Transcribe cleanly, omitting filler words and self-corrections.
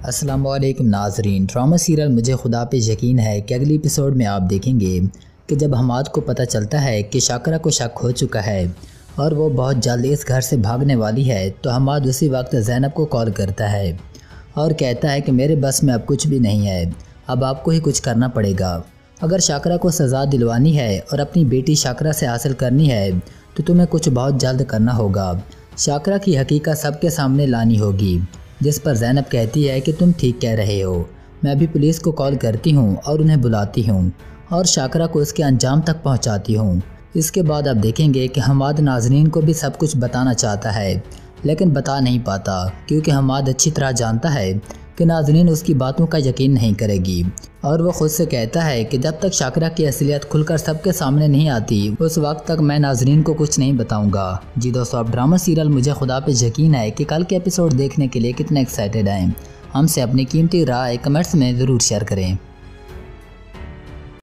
अस्सलाम वालेकुम नाजरीन। ड्रामा सीरियल मुझे खुदा पे यकीन है कि अगली एपिसोड में आप देखेंगे कि जब हमाद को पता चलता है कि शाकरा को शक हो चुका है और वो बहुत जल्द इस घर से भागने वाली है, तो हमाद उसी वक्त ज़ैनब को कॉल करता है और कहता है कि मेरे बस में अब कुछ भी नहीं है, अब आपको ही कुछ करना पड़ेगा। अगर शाकरा को सज़ा दिलवानी है और अपनी बेटी शाकरा से हासिल करनी है तो तुम्हें कुछ बहुत जल्द करना होगा। शाकरा की हकीकत सबके सामने लानी होगी। जिस पर ज़ैनब कहती है कि तुम ठीक कह रहे हो, मैं अभी पुलिस को कॉल करती हूँ और उन्हें बुलाती हूँ और शाकरा को उसके अंजाम तक पहुँचाती हूँ। इसके बाद आप देखेंगे कि हमाद नाज़रीन को भी सब कुछ बताना चाहता है लेकिन बता नहीं पाता, क्योंकि हमाद अच्छी तरह जानता है कि नाज़रीन उसकी बातों का यकीन नहीं करेगी और वो खुद से कहता है कि जब तक शाकरा की असलियत खुलकर सबके सामने नहीं आती उस वक्त तक मैं नाज़रीन को कुछ नहीं बताऊंगा। जी दोस्तों, अब ड्रामा सीरियल मुझे खुदा पे यकीन है कि कल के एपिसोड देखने के लिए कितने एक्साइटेड हैं। हमसे अपनी कीमती राय कमेंट्स में ज़रूर शेयर करें।